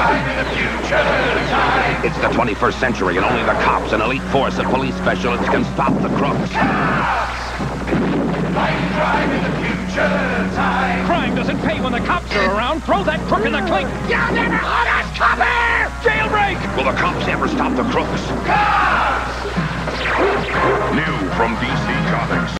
It's the 21st century, and only the cops, an elite force of police specialists, can stop the crooks. Crime doesn't pay when the cops are around. Throw that crook in the clink. You'll never hold us, copper! Jailbreak! Will the cops ever stop the crooks? New from DC Comics.